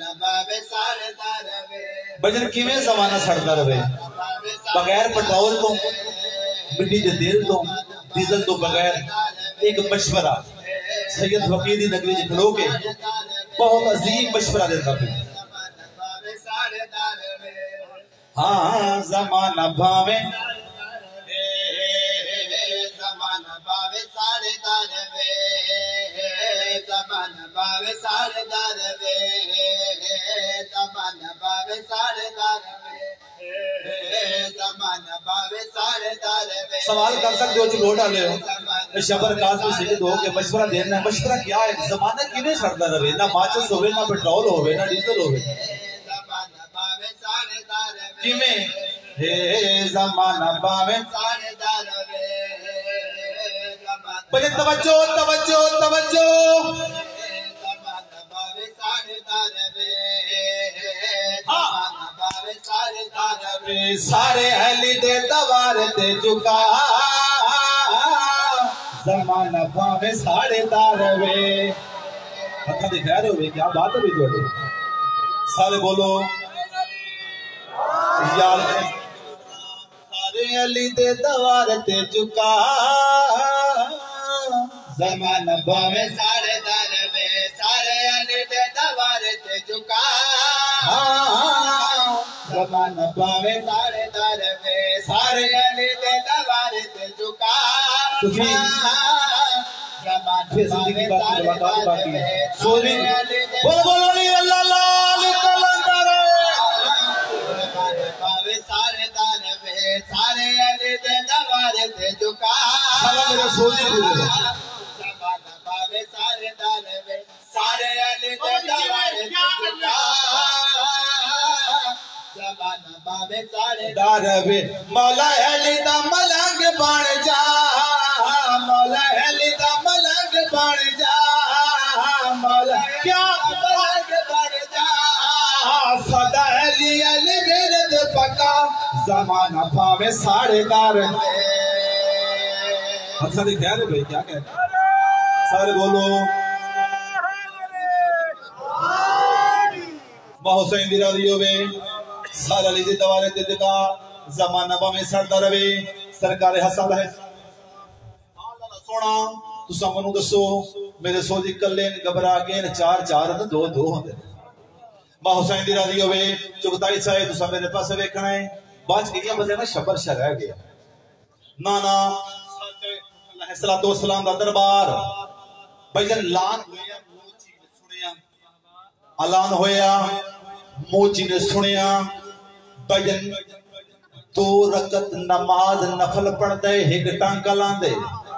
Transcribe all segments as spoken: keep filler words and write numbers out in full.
بجن کیویں زمانہ سڑتا رہے بغیر پٹرول تو مٹی دے تیل تو ڈیزل تو بغیر ایک مشورہ سید فقیر دی نگری جی کھلو کے بہت عظیم مشورہ دیتا پہ ہاں زمانہ بھاوے زمانہ بھاوے سارے دار وے زمانہ بھاوے سارے دار وے زمانہ بھاوے سارے دار وے زمانہ بھاوے سارے دار وے سوال کر سکتے ہو جو لوٹ آلے ہو شبر کاظم سید ہو کہ مشورہ دینا ہے مشورہ کیا ہے زمانہ کیویں سڑتا رہے نہ ماچس ہوئے نہ پٹرول ہوئے نہ ڈیزل ہوئے زمانہ بھاوے سارے دار وے کیویں ہے زمانہ بھاوے سارے دار وے بھئی توجہ توجہ توجہ زمانہ بھاوے سارے دار وے زمانہ بھاوے سارے دار وے سارے اہلی دے دوار تے چکا زمانہ بھاوے سارے دار وے ہتھا دکھائے رہے ہوئے کیا بات ہے بھی توڑے سارے بولو یار سارے علی دے دوار تے چکا زمانہ بھاوے سارے دار وے سارے علی دے دوار تے چکا زمانہ بھاوے سارے دار وے سارے علی دے دوار تے چکا پھر زندگی باقی جوابات باقی ہے سوری بولو بولو نہیں اللہ اللہ لکل اندر زمانہ بھاوے سارے دار وے سارے علی دے دوار تے چکا سلام میرے سوری پورے زمانہ بھاوے سارے دار وے سارے علی دے دوار تے چکا زمانہ بھاوے سارے دار وے مولا علی دا ملنگ بن جا مولا علی دا ملنگ بن جا مولا کیا ملنگ بن جا صدا علی علی ورد پکا زمانہ بھاوے سارے دار وے اچھا دے کہہ رہے بھئی کیا کہہ رہے سارے بولو ماں حسین دی راضی ہوئے سارا علی دی دوارے تے دکا زمانہ بھاوے سڑتا رہے سرکار حسن ہے سونا تو سامنو دسو میرے سو دی کلین گبرا گین چار چار دو دو ہوندے ماں حسین دی راضی ہوئے چکتائی چاہے تو سا میرے پاس ویکھنا ہے باج گئیاں بجے نا شبر شہ رہ گیا نانا اللہ صلاۃ والسلام دا دربار بھائی لان ہویا موچی نے سنیا اعلان ہویا موچی نے سنیا بھائی دو رکعت نماز نفل پڑھ دے ایک ٹانکا لان دے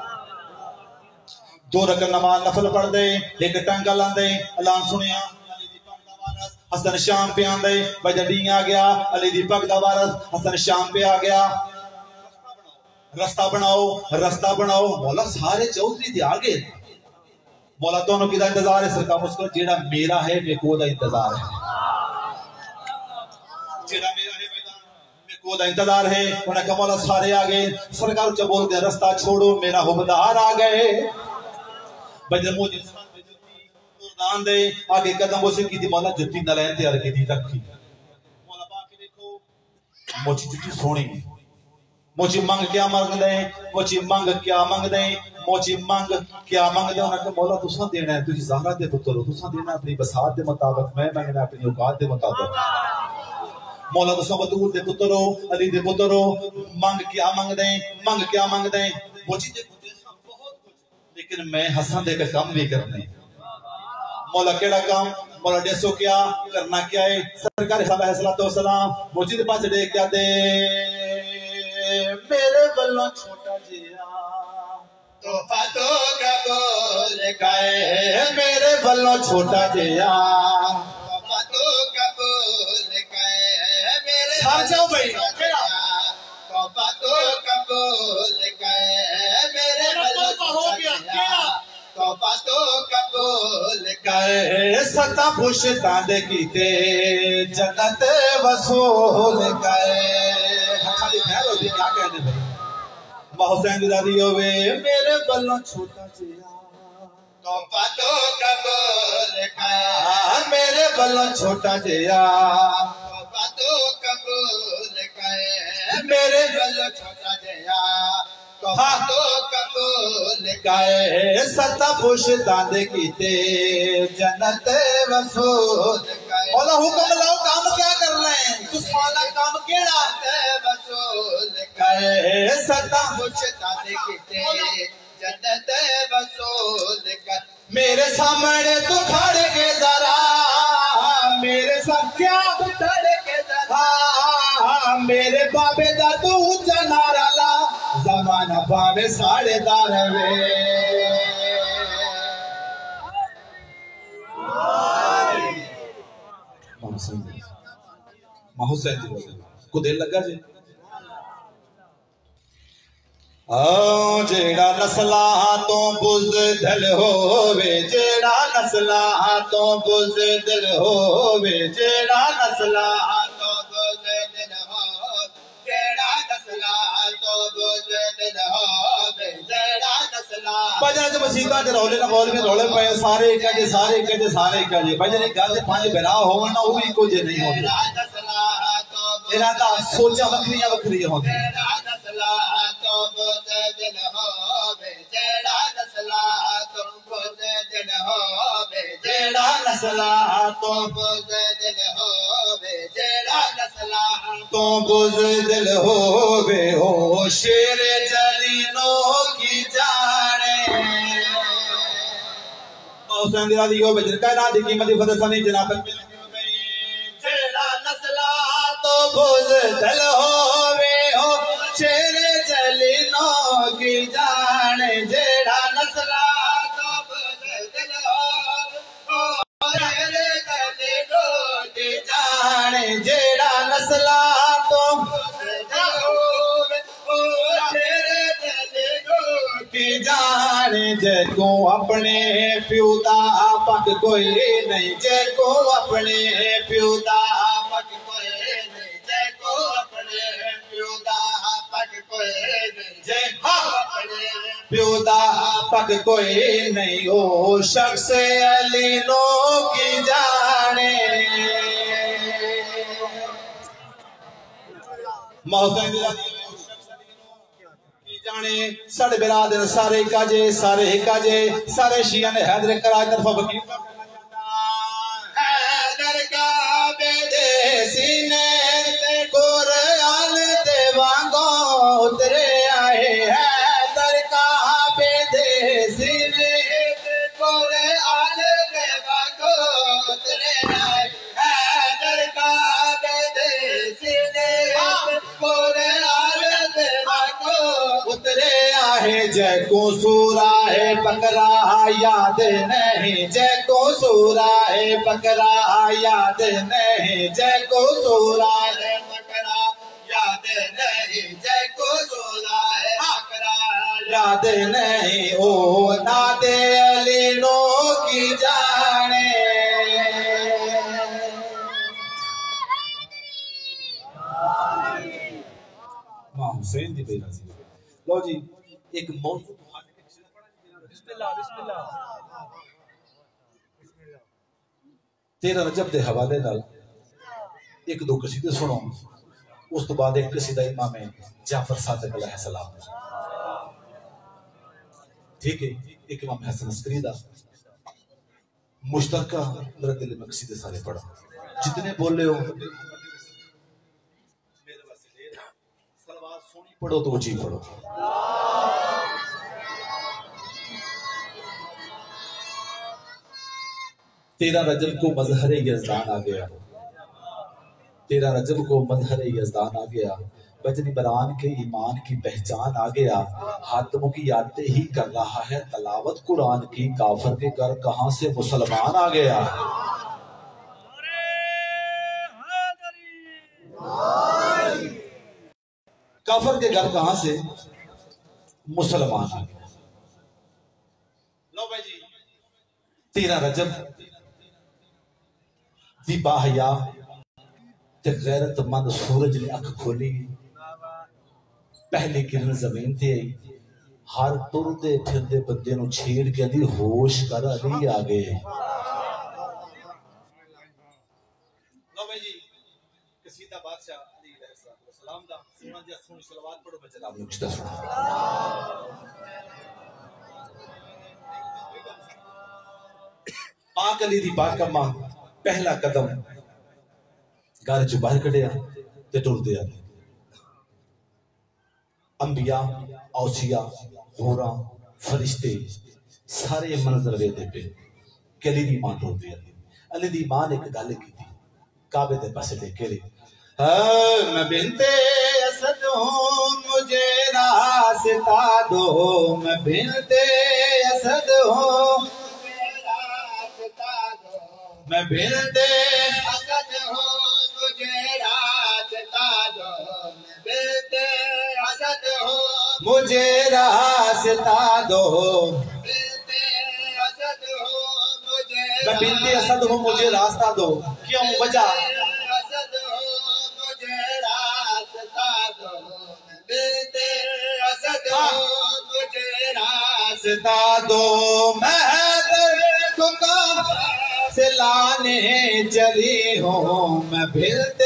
دو رکعت نماز نفل پڑھ دے ایک ٹانکا لان دے اعلان سنیا حسن شام پہ آن دے بھائی ڈینگ آ گیا علی دی پاک دا وارث حسن شام پہ آ گیا رستہ بناؤ رستہ بناؤ مولا سارے چودھری دے آگے مولا دونوں کی دا انتظار ہے سرکار مسکر جیڑا میرا ہے میں کو دا انتظار ہے جیڑا میرا ہے میں کو دا انتظار ہے انہوں نے کہا مولا سارے آگے سرکار جب بول دیا رستہ چھوڑو میرا حبدار آگئے بجر موجی دان دے آگے قدم بوسے کی دی مولا جتی نلین تیار کی دی رکھی مولا باقی دیکھو موچی جتی سونی موچی منگ کیا منگ دیں موچی منگ کیا منگ دیں موچی منگ کیا منگ دیں انہوں نے کہا مولا تساں دینا ہے تجھے زہرہ دے پتر ہو تساں دینا اپنی بسات دے مطابق میں منگنا اپنی اوقات دے مطابق مولا تساں بطور دے پتر ہو علی دے پتر ہو منگ کیا منگ دیں منگ کیا منگ دیں موچی دے پتر بہت کچھ لیکن میں حسن دے کا کام بھی کرنے مولا کیڑا کام مولا ڈیسو کیا کرنا کیا ہے سرکار صلی اللہ علیہ وسلم موجود پاس دے کیا دے میرے بلوں چھوٹا جیا توفہ تو قبول کائے میرے بلوں چھوٹا جیا توفہ تو قبول کائے میرے بلوں چھوٹا جیا توفہ تو قبول کائے میرے بلوں چھوٹا جیا توبہ تو قبول کرے ستا پوشتاں دے کیتے جنت وصول کرے خالی خیر ہوتی کیا کہنے بھائی ماں حسین دی دادی ہوئے میرے بلوں چھوٹا جیا توبہ تو قبول کر میرے بلوں چھوٹا جیا توبہ تو قبول کر میرے بلوں چھوٹا جیا توبہ تو قبول کائے ستا پوش داندے کیتے جنت وصول مولا حکم لاؤ کام کیا کر رہے ہیں تو سوالا کام کیڑا وصول کائے ستا پوش داندے کیتے جنت وصول کر میرے سامنے تو کھڑ کے ذرا میرے ساتھ کیا کھڑ کے ذرا میرے بابے دا تو اونچا نعرہ لا زمانہ پاوے ساڑے دار وے ماں حسین جی کو دل لگا جی آؤ جیڑا نسلہ تو بزدل ہووے جیڑا نسلہ تو بزدل ہووے جیڑا نسلہ تو بزدل ہو جیڑا نسلہ تو بزدل ہو جیڑا نسلہ بجنے جو مسیطہ جے رولے نہ بول میں رولے پہے سارے ایک جے سارے ایک جے سارے ایک جے بجنے گھر سے پانچ بھرا ہونا وہ بھی کو جے نہیں ہوتے جیڑا نسلہ تو ارادہ سوچا وکریاں وکریاں ہوتے جیڑا نسلہ تو بزدل ہو جیڑا نسلہ تو بزدل ہو جیڑا نسلہ تو بزدل ہو جیڑا نسلہ تو بزدل ہووے ہو شیر جلینوں کی جانے حسین دی راضی ہو بجر کائنات کی قیمتی فتح ثانی جناب جیڑا نسلہ تو بزدل ہووے ہو شیر جلینوں کی جانے جیڑا نسلہ تو بزدل ہو جیڑا نسلہ کی جانے جیڑا نسلہ تو کی جانے جے کو اپنے پیوتا پک کوئی نہیں جے کو اپنے پیوتا پک کوئی نہیں جے کو اپنے پیوتا پک کوئی نہیں جے اپنے پیوتا پک کوئی نہیں او شخص علی نو کی جانے محسن دی جانے سڑ برادر سارے کاجے سارے کاجے سارے شیعہ نے حیدر کرائے طرف بکی حیدر کعبے دے سینے تے قرآن تے وانگو اترے آئے حیدر کعبے دے سینے تے قرآن دے وانگو اترے آئے حیدر کعبے دے سینے تے قرآن دے وانگو اترے آئے جے کو سورہ بقرہ یاد نہیں جے کو سورہ بقرہ یاد نہیں جے کو سورہ بقرہ یاد نہیں جے کو سورہ بقرہ یاد نہیں او ناد علی نو کی جانے ماں حسین دی بے نظیر لو جی ایک موضوع بسم اللہ بسم اللہ تیرہ رجب دے حوالے نال ایک دو قصیدے سنو اس تو بعد ایک قصیدہ امام جعفر صادق علیہ السلام ٹھیک ہے ایک امام حسن عسکری دا مشترکہ میرے دل میں قصیدے سارے پڑھا جتنے بولے ہو سلوات سونی پڑھو تو اچھی پڑھو تیرہ رجب کو مظہر یزدان آ گیا تیرہ رجب کو مظہر یزدان آ گیا بجنی بران کے ایمان کی پہچان آ گیا حاتموں کی یادیں ہی کر رہا ہے تلاوت قرآن کی کافر کے گھر کہاں سے مسلمان آ گیا کافر کے گھر کہاں سے مسلمان آ گیا لو بھائی جی تیرہ رجب دی باہیا تے غیرت مند سورج نے اکھ کھولی پہلی کرن زمین تے آئی ہر ٹردے پھردے بندے نو چھیڑ کے دی ہوش کر علی آگے. لو بھائی جی قصیدہ بادشاہ علی علیہ السلام دا سونا جا سونی صلوات پڑھو بچہ آپ نے کچھ دسو. پاک علی دی پاک اماں پہلا قدم گھر چ باہر کڈیا تے ٹردے آ. انبیاء اوصیاء غوراں فرشتے سارے منظر ویدے پہ کہ علی دی ماں ٹردی آ. علی دی ماں نے ایک گل کی تھی کعبے دے پاسے دیکھ کے میں بنت اسد ہوں مجھے راستہ دو. میں بنت اسد ہوں میں بنت اسد ہوں تجھے راستہ دو. میں بنت اسد ہوں مجھے راستہ دو. میں بنت اسد ہوں مجھے راستہ دو. کیوں وجہ اسد ہوں مجھے راستہ دو. بنت اسد ہوں مجھے راستہ دو. میں کو سے لانے چلی ہوں. میں بنت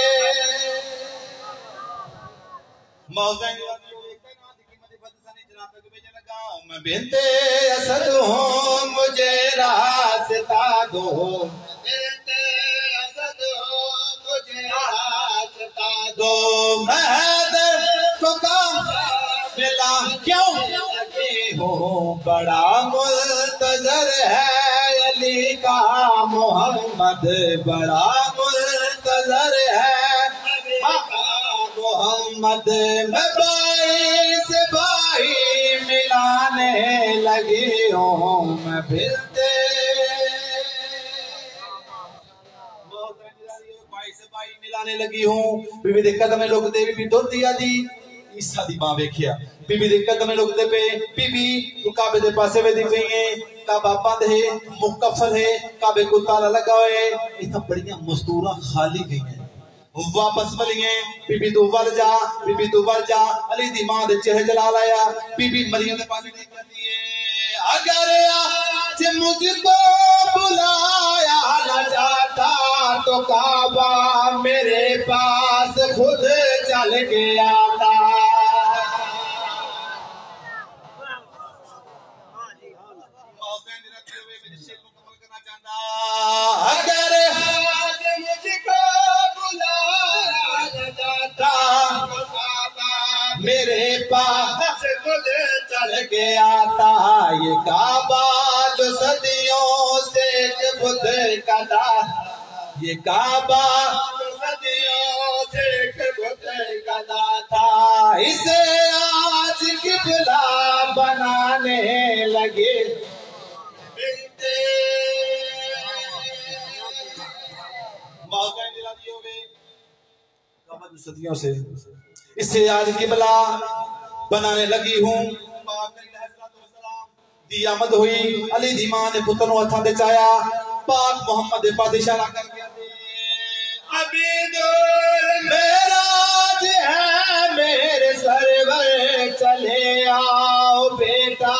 میں بنت اسد ہوں مجھے راستہ دو. بنت اسد ہوں مجھے راستہ دو. میں کو ملا کیوں لگی ہوں بڑا منتظر ہے علی کا محمد. بڑا منتظر ہے محمد. میں بائی سے بائی ملانے لگی ہوں. میں بنت بائی سے بائی ملانے لگی ہوں. بی بی دے قدمے لوگ دے بی بی دور دیا دی عیسیٰ دی ماں ویکھیا. بی بی دے قدمے لوگ دے پہ بی بی تو کعبے دے پاسے وے دی گئی ہیں. کعبہ بند ہے مکفل ہے کعبے کو تالا لگا ہوئے. اتنا بڑیاں مزدوراں خالی گئی ہیں واپس ملیے. بی بی تو ور جا بی بی تو ور جا. علی دی ماں دے چہرے جلال آیا. بی بی مریم دے پاس دیکھ کرتی ہے اگر آج مجھ کو بلایا نہ جاتا تو کعبہ میرے پاس خود چل کے آتا. اگر آج مجھ کو بلایا نہ جاتا میرے پاس خود چل کے آتا. یہ کعبہ جو صدیوں سے ایک بت کا تھا. یہ کعبہ جو صدیوں سے ایک بت کا تھا. اسے آج قبلہ بنانے لگے. صدیوں سے اسے آج قبلہ بنانے لگی ہوں. دی آمد ہوئی علی دی ماں نے پتر نو ہتھاں تے چایا. پاک محمد پاس اشارہ کر کے ابھی دور معراج ہے میرے سرور چلے آؤ بیٹا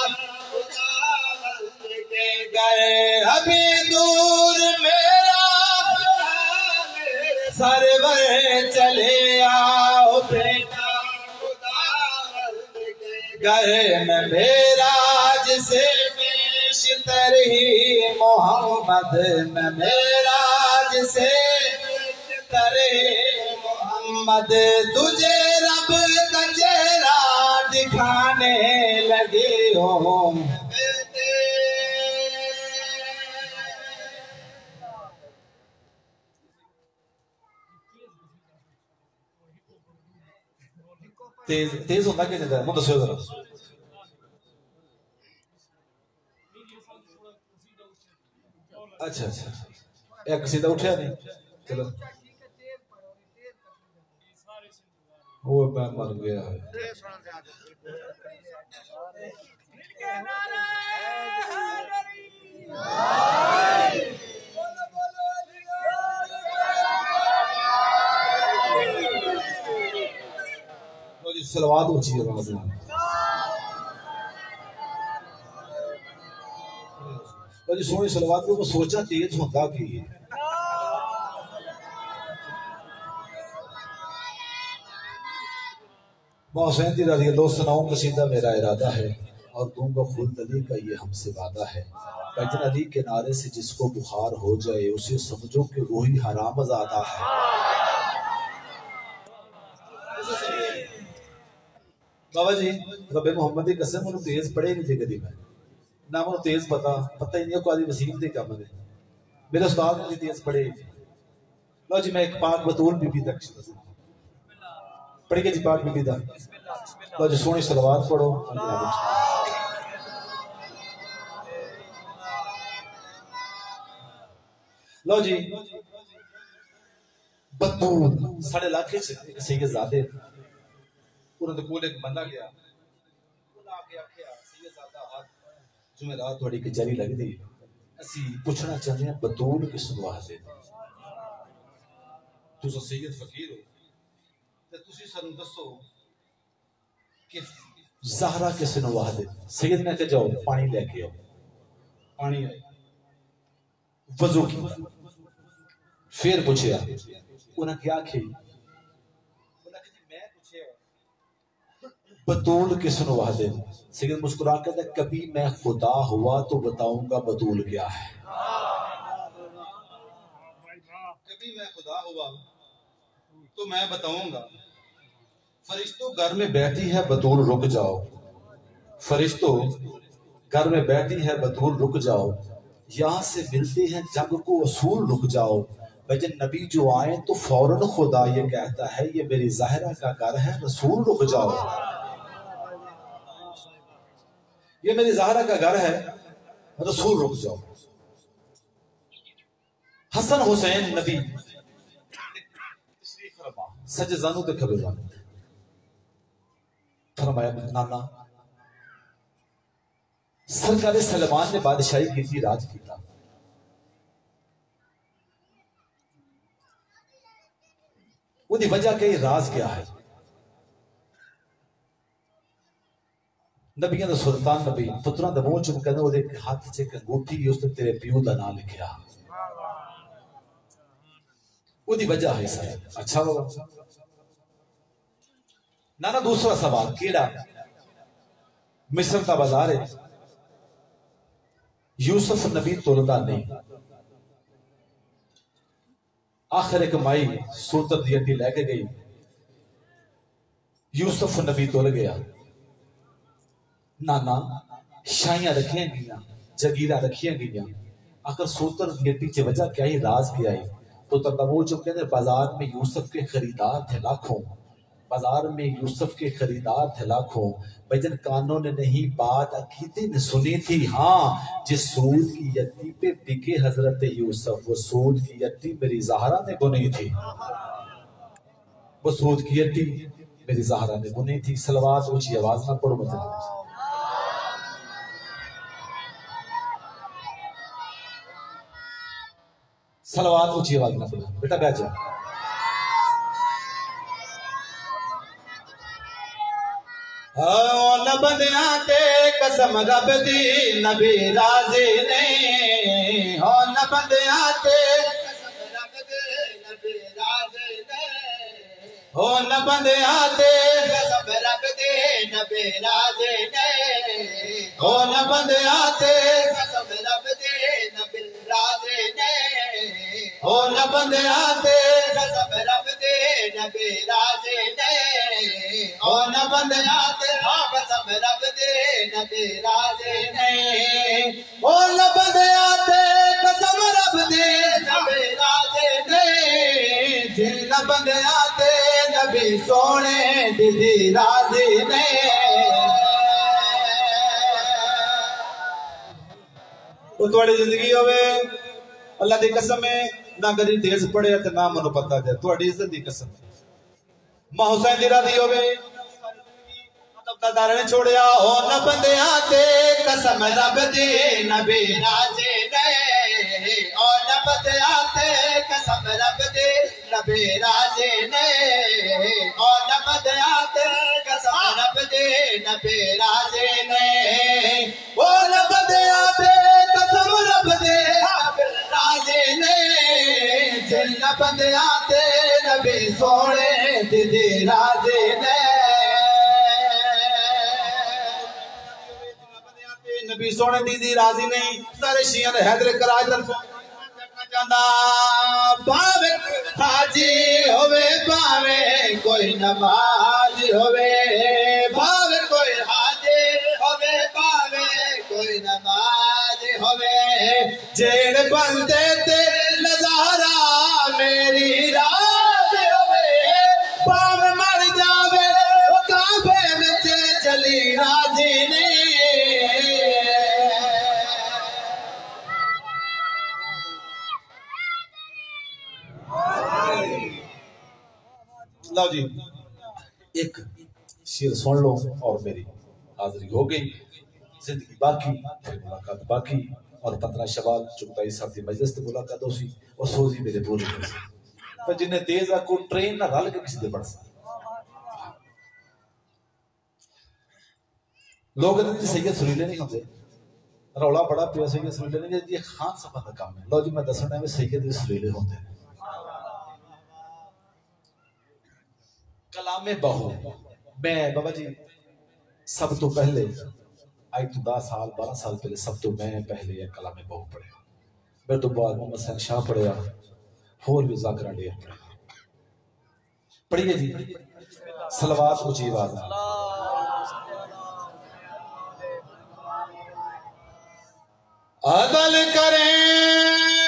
کے گئے. ابھی دور میرا سرور چلے آؤ بیٹا گئے. میں معراج سے بیشتر ہی محمد. میں معراج سے بیشتر ہی محمد. تجھے رب کا چہرہ دکھانے لگی ہوں. تیز تیز ہوتا کہ نہیں ہے دسو ذرا. اچھا اچھا ایک سیدھا اٹھیا نہیں. چلو وہ میں مر گیا. صلوات اونچی آواز میں. اور جی سونی صلوات کو سوچا تیز ہوتا کی حسین دی رضی اللہ سناؤں قصیدہ میرا ارادہ ہے اور دوں گا خلد علی کا یہ ہم سے وعدہ ہے بجن علی کے نعرے سے جس کو بخار ہو جائے اسے سمجھو کہ وہی حرام زادہ ہے بابا جی رب محمد کی قسم انہوں تیز پڑھے نہیں تھے کدی میں نہ انہوں تیز پتا پتہ ہی نہیں قاضی وسیم دے کام دے میرے استاد نے تیز پڑھے لو جی میں ایک پاک بطول بی بی تک پڑھی گئی جی پاک بی بی دا لو جی سونی صلوات پڑھو لو جی بطول ساڑھے لاکھ سید زادے انہوں نے کول ایک بندہ گیا انہوں آ کے آکھیا سید زادہ ہاتھ جمعرات تھوڑی کچہری لگ دی اسی پوچھنا چاہتے ہیں بطول کس نواہ دے تو سا سید فقیر ہو تے تسی سانوں دسو کہ زہرا کس نواہ دے سید نے کہا جاؤ پانی لے کے آؤ پانی آئے وضو کی پھر پوچھیا انہوں نے کیا کھی بطول کس نواہ دے سید مسکرا کہتا ہے کبھی میں خدا ہوا تو بتاؤں گا بطول کیا ہے کبھی میں خدا ہوا تو میں بتاؤں گا فرشتوں گھر میں بیٹھی ہے بطول رک جاؤ فرشتوں گھر میں بیٹھی ہے بطول رک جاؤ یہاں سے ملتے ہیں جگ کو اصول رک جاؤ بجن نبی جو آئیں تو فوراً خدا یہ کہتا ہے یہ میری ظاہرہ کا گھر ہے رسول رک جاؤ یہ میری ظاہرہ کا گھر ہے رسول رک جاؤ حسن حسین نبی سج زانو تے کھبے زانو فرمایا نانا سرکار سلمان نے بادشاہی کی تھی راج کی تھا وہ دی وجہ کہ راز کیا ہے نبیان دا سلطان نبی پتران دا موچ کہنے وہ دے ہاتھ سے انگوٹھی اس نے تیرے پیو دا نام لکھیا وہ دی وجہ ہے سر اچھا ہوگا نانا دوسرا سوال کیڑا مصر کا بازار ہے یوسف نبی تولدہ نہیں آخر ایک مائی سوتر دیتی لے کے گئی یوسف نبی تول گیا نانا شائیاں رکھیں گیا جگیرہ رکھیں گیا اگر سوتر دیتی چی وجہ کیا ہی راز کیا ہی تو تب وہ جو کہتے ہیں بازار میں یوسف کے خریدار تھے لاکھوں بازار میں یوسف کے خریدار تھے لاکھوں بجن کانوں نے نہیں بات عقیدے نے سنی تھی ہاں جس سود کی یتی پہ بکے حضرت یوسف وہ سود کی یتی میری زہرہ نے بنی تھی وہ سود کی یتی میری زہرہ نے بنی تھی صلوات اونچی آواز نہ پڑھو مطلب صلوات اونچی آواز نہ پڑھو بیٹا بیٹھ جا اون بندیاں تے قسم رب دی نبی راضی نہیں اون بندیاں تے قسم رب دی نبی راضی نہیں اون بندیاں تے قسم رب دی نبی راضی نہیں اون بندیاں تے قسم رب دی نبی راضی نہیں اون بندیاں تے قسم رب دی نبی راضی نہیں اون بندیاں قسم رب دے نبی راضی نہیں اون بندیاں تے قسم رب دے نبی راضی نہیں جن بندیاں تے نبی سونے دی راضی نہیں وہ تھوڑی زندگی ہوئے اللہ دی قسم ہے نہ کدی تیز پڑے تے نہ منو پتہ جائے تھوڑی عزت دی قسم ماں حسین دی راضی ہوئے دار نے چھوڑیا ہو نہ بندیاں تے قسم رب دی نبی راضی نہیں او نہ بندیاں تے قسم رب دی نبی راضی نہیں او نہ بندیاں تے قسم رب دی نبی راضی نہیں او نہ بندیاں تے قسم رب بندے آتے نبی سونے دی راضی نے نبی سونے دی دی راضی نہیں سارے شیعہ نے حیدر کراج طرف جانا باوے حاجی ہوئے باوے کوئی نماز ہوئے باوے کوئی حاجی ہوئے باوے کوئی نماز ہوئے جیڑ بندے تے نظارہ میری راز ہوئے باوے مر جاوے وہ کعبے میں چلی راضی نہیں لو جی ایک شیر سن لو اور میری حاضری ہو گئی زندگی باقی پھر ملاقات باقی اور پندرہ شوال چکتائی صاحب دی مجلس تے ملاقات ہو سی اور سوزی میرے بولے کر سی تو جنہیں تیز آکو ٹرین نہ رل کے کسی دے بڑھ سا لوگ ادھر جی سید سلیلے نہیں ہوتے رولا بڑا پیا سید سلیلے نہیں یہ خان صاحب کا کام ہے لو جی میں دسنا ہے سید سلیلے ہوتے ہیں کلام بہو میں بابا جی سب تو پہلے آئی تو دس سال بارہ سال پہلے سب تو میں پہلے یہ کلام بہو پڑھیا میرے تو بعد محمد حسین شاہ پڑھیا اور بھی ذاکرہ ڈیر پڑھیا پڑھیے جی صلوات اونچی آواز عدل کریں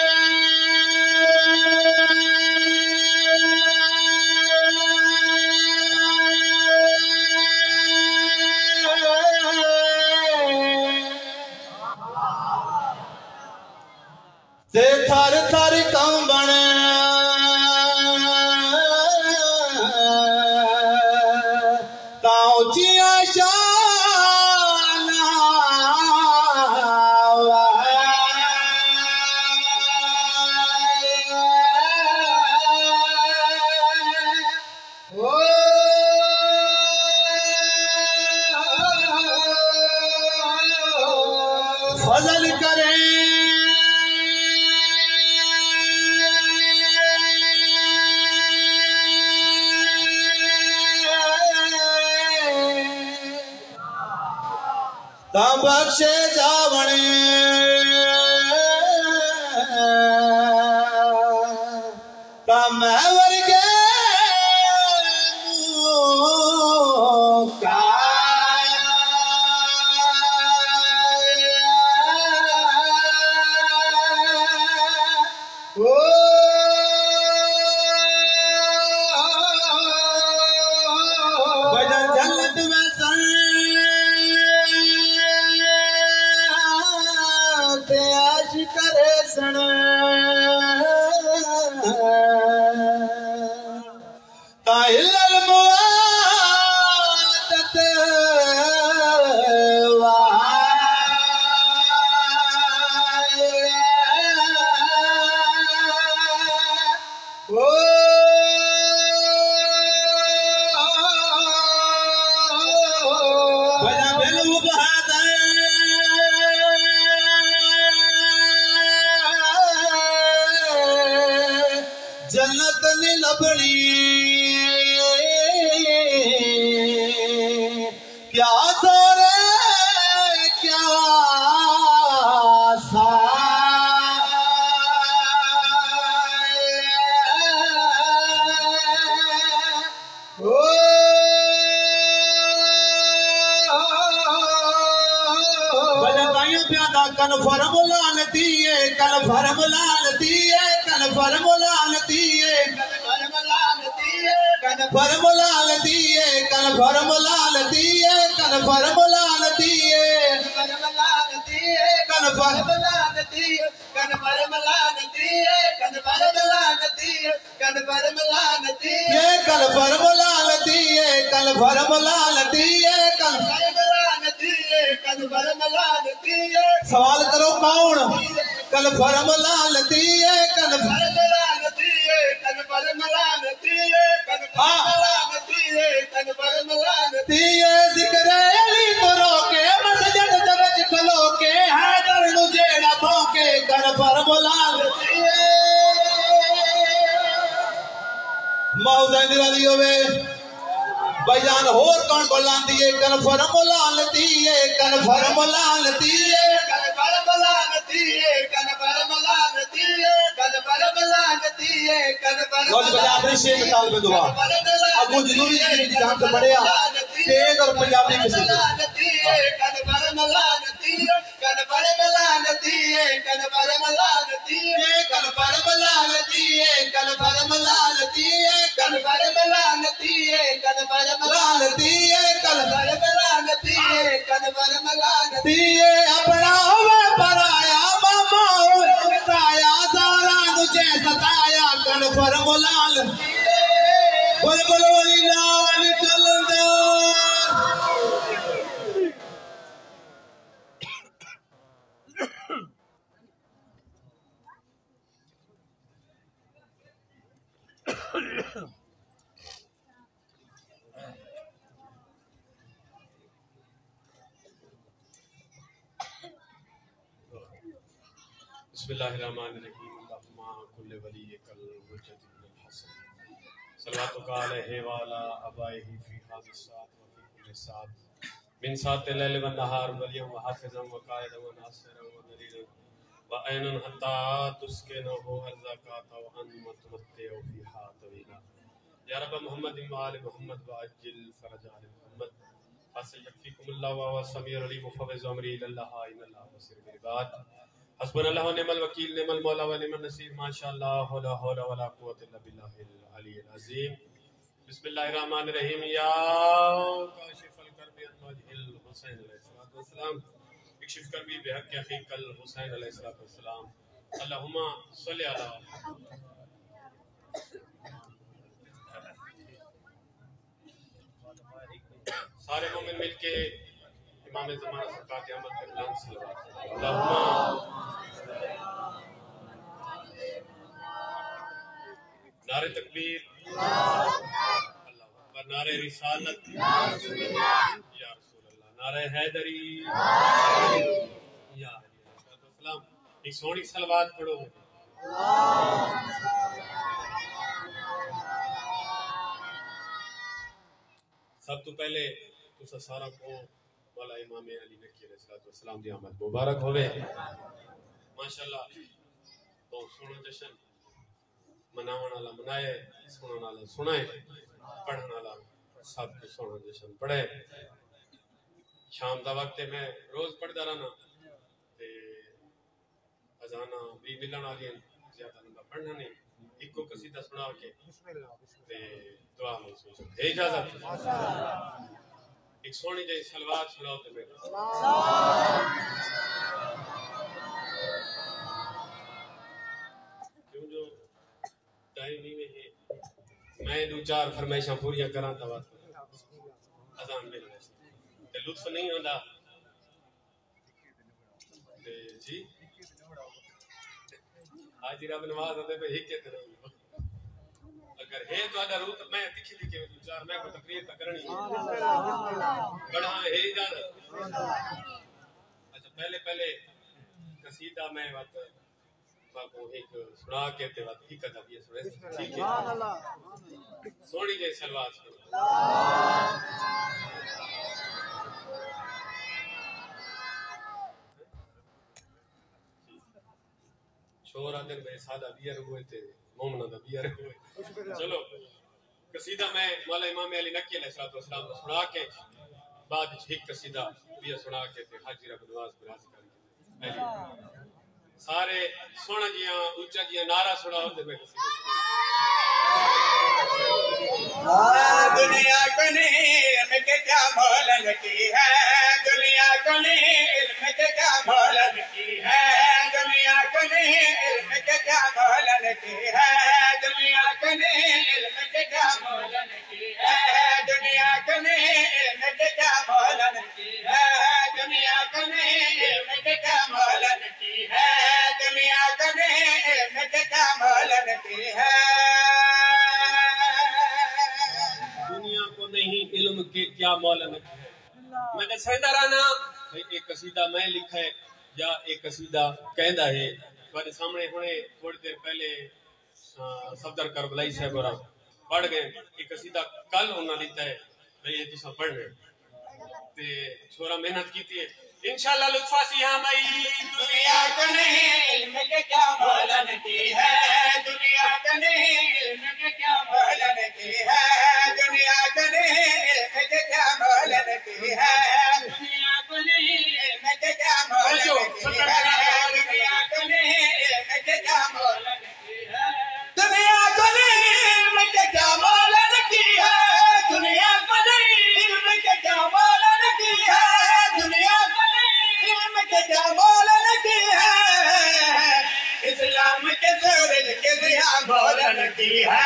تے تھر تھر کم بنے تاؤ جیاں شانہ فضل کریں تا بخشے جاونے تا میں ورگے کا بجا جنت میں سن کرے سن تائل الموادت بجا بلو بہادر جنت نہیں لبنی کیا سورے کیا سا بجا بھائیوں پیادا کن فرم لانتی ہے کن فرم لانتی ہے کن فرم لانتی ہے کن فرم لانتی ہے کن فرم لانتی ہے کن فرم لانتی ہے کن فرم لانتی ہے کن فرم لانتی ہے کن فرم لانتی ہے کن فرم لانتی ہے کن فرم لانتی ہے کن فرم لانتی ہے کن سوال کرو کون کل فرم لانتی ہے کل فرم لانتی ہے کل فرم لانتی ہے کل فرم لانتی ہے کل فرم لانتی ہے ذکر علی کو روکے مسجد دے وچ کھلو کے حیدر نو جیڑا بھونکے کل فرم لانتی ہے موزہ دلالی ہوئے بیان ہور کون کو لاندیے کنفرم لانتیے کنفرم لانتیے کنفرم لانتیے کنفرم لانتیے کنفرم لانتیے کنفرم لوج بجا اپنی شیخ مطالب میں دعا ابو جنوری کی جہاں سے پڑھے تیز اور پنجابی کسی کنفرم لانتیے کنفرم لانتیے کنفرم لانتیے کنفرم لانتیے کنفرم لانتیے کنفرم لانتیے کنفرم لانتیے کنفرم لانتیے کنفرم لانتیے اپنا ہوئے پرایا ماما ہوئے تایا سارا تجھے ستایا کنفرم لانتیے بول بول ولی نال کلندر بسم اللہ الرحمن الرحیم اللہم کل ولی کل حجت ابن الحسن صلواتک علیہ وعلا ابائہ فی حاضر الساعت وفی کل ساعت من ساعت اللیل والنہار والیوم وحافظا وقائدا وناصرا ودلیلا وعین حتی تسکنہ الزکاة وانت متع فیہا طویلا یا رب محمد وآل محمد وعجل فرج آل محمد حاصل یکفیکم اللہ وہو السمیع العلیم فوض امری اللہ ان اللہ بصیر بالعباد حسبنا اللہ ونعم الوکیل نعم المولا ونعم النصیر ما شاء اللہ لا حول ولا قوة الا باللہ العلی العظیم بسم اللہ الرحمن الرحیم یا کاشف الکرب عن وجہ الحسین علیہ السلام اکشف کربی بحق اخیک الحسین علیہ السلام اللہم صلی علی سارے مومن مل کے امام زمانہ سرکار احمد کے بلند صلوات اللہم نعرہ تکبیر اللہ اکبر نعرہ رسالت یا رسول اللہ نعرہ حیدری یا علیہ السلام ایک سونی صلوات پڑھو سب تو پہلے تو سارا کو مولا امام علی نقی علیہ السلام دی آمد مبارک ہوئے ماشاءاللہ تو سونا جشن مناون والا منائے سنن والا سنائے پڑھن والا سب کو سونا جشن پڑھے شام دا وقت میں روز پڑھدا رہنا تے اذانہ بھی ملن والی زیادہ لمبا پڑھنا نہیں ایک کو قصیدہ سنا کے تے دعا منظور ہے اجازت ایک سونی جی صلوات سناؤ تے میں کیوں جو ٹائم نہیں میں ہے میں دو چار فرمائشاں پوریاں کراں تا واسطے اذان مل رہے تے لطف نہیں ہوندا تے جی حاجی رب نواز ہوتے پہ ہکے تے اگر ہے تو اگر روح تو میں تکھی لکھے دو چار میں کو تقریر تک کرنی بڑھا ہے اجازت اچھا پہلے پہلے قصیدہ میں وقت باقو ایک سنا کے تے وقت ایک ادب یہ سنے ٹھیک ہے سونی جے سلوات سنو شور آدھر میں سادہ بیار ہوئے تھے مومنہ دا بیار ہوئے چلو قصیدہ میں مولا امام علی نقی علیہ السلام کو سنا کے بعد ایک قصیدہ بیار سنا کے تھے حاجی رب نواز براز کر کے سارے سونا جیاں اچھا جیاں نعرہ سنا ہوتے میں قصیدہ دنیا کو علم کے کیا مولن کی ہے دنیا کو علم کے کیا مولن کی ہے دنیا کو علم کے کیا مولن کی ہے دنیا کو علم کے کیا مولن کی ہے دنیا کو علم کے کیا مولن کی ہے دنیا کو علم کے کیا مولن کی ہے دنیا کو علم کے کیا مولن کی ہے دنیا کو نہیں علم کے کیا مولن ہے میں نے سہدہ رانا ایک قصیدہ میں لکھا ہے یا ایک قصیدہ کہندہ ہے تمہارے سامنے ہونے تھوڑی دیر پہلے صفدر کربلائی صاحب اور پڑھ گئے ایک قصیدہ کل انہوں نے دیتا ہے بھئی یہ تسا پڑھ گئے تے چھوڑا محنت کیتی ہے انشاءاللہ لطفہ سی ہاں بھائی دنیا کا نہیں علم کے کیا مولن کی ہے دنیا کا نہیں علم کے کیا مولن کی ہے دنیا کا نہیں علم کے کیا مولن کی ہے دنیا کو نہیں علم کے کیا مولن کی ہے دنیا کو نہیں علم کے کیا مولن کی ہے دنیا کو نہیں علم کے کیا مولن کی ہے دنیا کو نہیں علم کے کیا مولن کی ہے دنیا کو علم کے کیا مولن کی ہے اسلام کے سورج کے ضیاء مولن کی ہے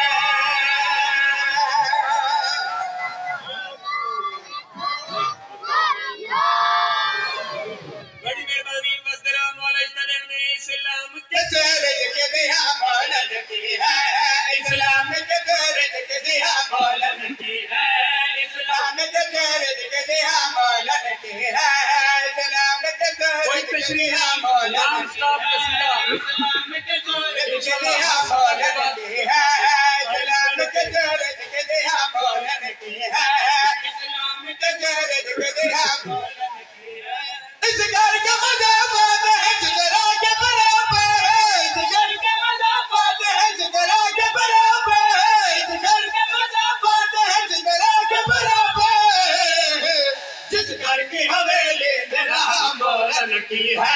بڑی مہربانی مصدر مولا اجتنب نے اسلام کے سورج کے ضیاء مولن کی ہے اسلام کے سورج کے ضیاء مولن کی ہے اسلام کے سورج کے ضیاء مولن کی ہے اسلام کے سورج کے ضیاء مولن کی ہے اسلام کے سورج کے ضیاء مولن کی ہے اسلام کے سورج کے ضیاء مولن کی ہے اسلام کے سورج کے ضیاء مولن کی ہے اس گھر کا مذہب ہے جگرا کے برابر ہے اس گھر کا مذہب ہے جگرا کے برابر ہے اس گھر کا مذہب ہے جگرا کے برابر ہے جس گھر کی حویلی میرا مولن کی ہے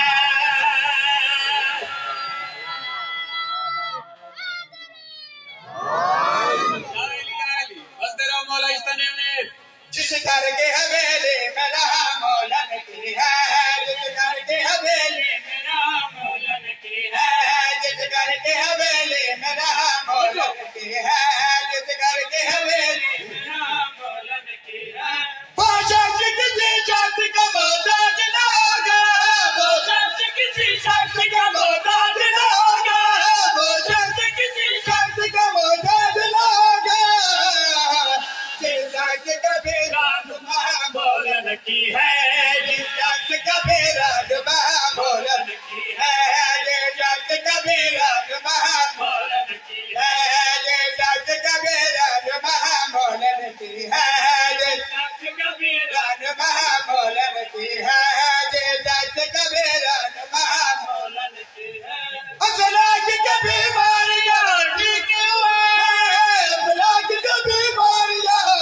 مولا اجتنب نے جس گھر کے حویلی میرا مولن کی ہے جس گھر کے حویلی میرا مولن کی ہے جس گھر کے حویلی میرا مولن کی ہے جس گھر کے حویلی میرا مولن کی ہے وہ شخص کسی شخص کا محتاج نہ ہوگا وہ شخص کسی شخص کا محتاج نہ ہوگا وہ شخص کسی شخص کا محتاج نہ ہوگا جس شخص کا بھی راہنما مولن کی ہے جس شخص کا بھی راہنما مولن کی ہے جس شخص کا بھی راہنما مولن کی ہے جس شخص کا بھی راہنما مولن کی ہے جس شخص کا بھی راہنما مولن کی ہے جس شخص کا بھی راہنما مولن کی ہے اخلاق کی بیماریاں ٹھیک ہوئے اخلاق کی بیماریاں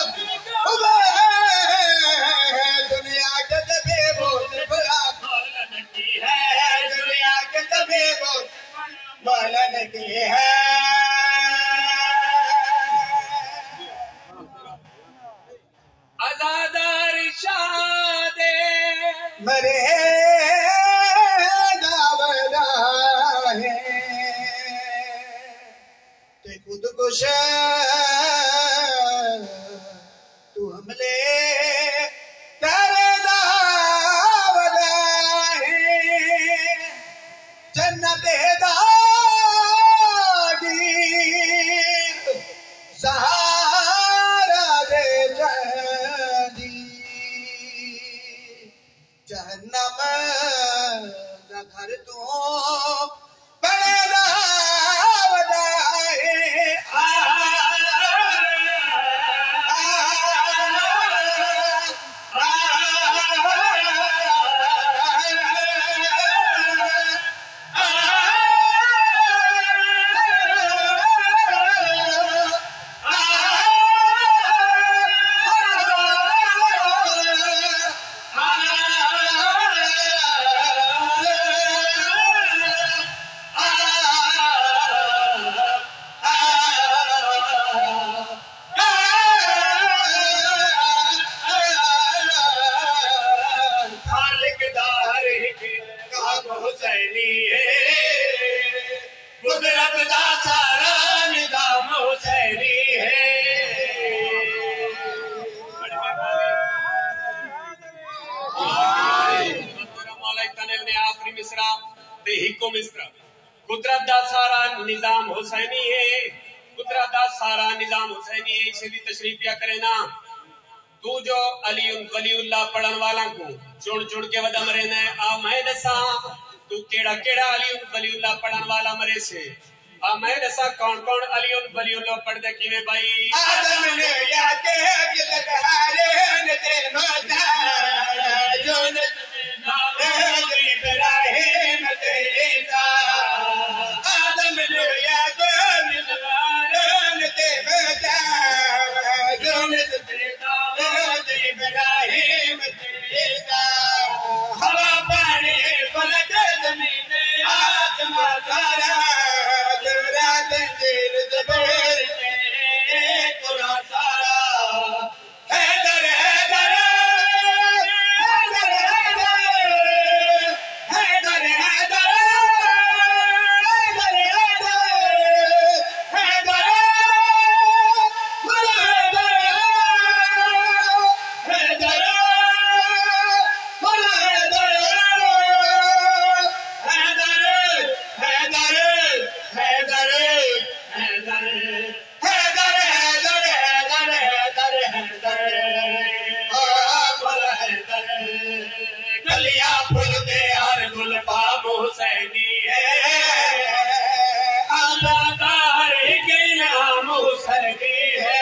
دنیا کے طبیب بڑا مولن کی ہے دنیا کے طبیب مولن کی ہے آزادار شاد مرے داوڑا ہے کہ خود کش تو حملے تیرے داوڑا ہے جنت داغی سہارا دے جہدی جہنم دا گھر تو بڑے داوڑا ہے قدرت دا سارا نظام حسینی ہے مولا اجتنب نے آخری مصرع تے ہکو مصرع قدرت دا سارا نظام حسینی ہے قدرت دا سارا نظام حسینی ہے اسے بھی تشریف پیا کرے نا تو جو علی ولی اللہ پڑھن والا کو چڑ چڑ کے ودا مرے نے آ میں دساں تو کیڑا کیڑا علی ولی اللہ پڑھن والا مرے سے اب میں دسا کون کون علیون بلیون لوگ پڑھ دے کیویں بھائی آدم نے یا کے جلد ہارے نتے مزا جونت نام ابراہیم تے عیسیٰ آدم نے یا کے جلد ہارے نتے مزا جونت نام ابراہیم تے عیسیٰ ہوا پانی فلک زمین آسمان سارا تنزیل زبیر میں قرآن سارا حیدر حیدر حیدر حیدر حیدر حیدر حیدر حیدر مولا حیدر مولا حیدر حیدر حیدر حیدر حیدر حیدر حیدر حیدر مولا حیدر کلیاں پھول دے ہر گل پام حسینی ہے اللہ کا ہر ایک نام حسینی ہے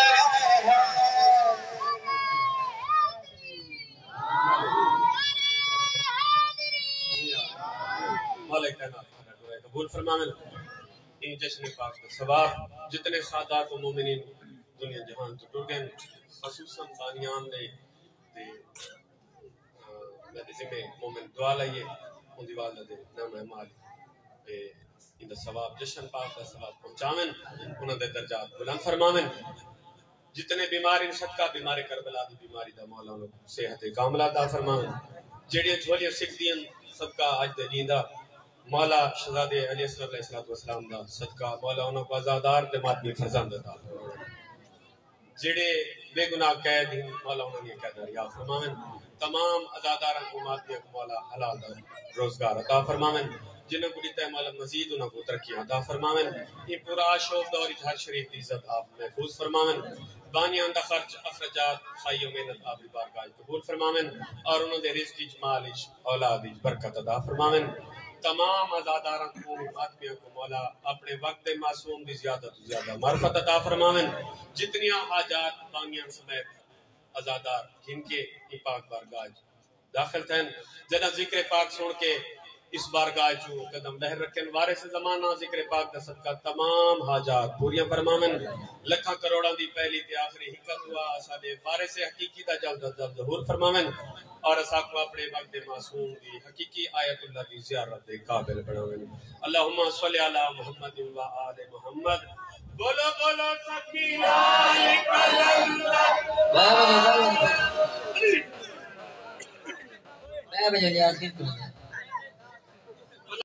مالک کائنات قبول فرمائیں ان جشن پاک کا ثواب جتنے سادات و مومنین دنیا جہان تو ٹر گئے خصوصاً بانیان نے تے میں ذمہ مومن دعا لائیے ان دی والدہ دے نام اعمال تے ان دا ثواب جشن پاک کا ثواب پہنچاویں انہاں دے درجات بلند فرماویں جتنے بیماری صدقہ بیمار کربلا دی بیماری دا مولا انہاں کو صحت کاملہ عطا فرماویں جڑیاں جھولیاں سکھ دیاں صدقہ اج دے جیندا مولا شہزادے علیہ السلام دا صدقہ مولا انہوں کو آزادار دے ماتمی فرزند عطا فرماویں جڑے بے گناہ قید ہیں مولا انہوں نے قید ریا فرماویں تمام آزاداراں کو ماتمی کو مولا حلال دا روزگار عطا فرماویں جنہوں کو دیتا ہے مولا مزید انہوں کو ترقی عطا فرماویں یہ پورا شوق دور ہر شریف دی عزت آپ محفوظ فرماویں بانیان دا خرچ اخرجات خائی و محنت آپ بارگاہ قبول فرماویں اور انہوں دے رزق جمال اولاد برکت عطا فرماویں تمام آزاداراں کو آدمیوں کو مولا اپنے وقت معصوم دی زیادہ تو زیادہ معرفت عطا فرماویں جتنیاں حاجات بانیاں سمیت آزادار جن کے یہ پاک بارگاہ داخل تھیں جنہ ذکر پاک سن کے اس بارگاہ جو قدم بہر رکھیں وارث زمانہ ذکر پاک دا صدقہ تمام حاجات پوریاں فرماویں لکھاں کروڑاں دی پہلی تے آخری حکمت دعا ساڈے وارث حقیقی دا جلد از جلد ظہور فرماویں اور اساں کو اپنے وقت معصوم دی حقیقی آیت اللہ دی زیارت دے قابل بناویں اللہم صلی علی محمد و آل محمد بولو بولو تکبیر میں بجے یاسین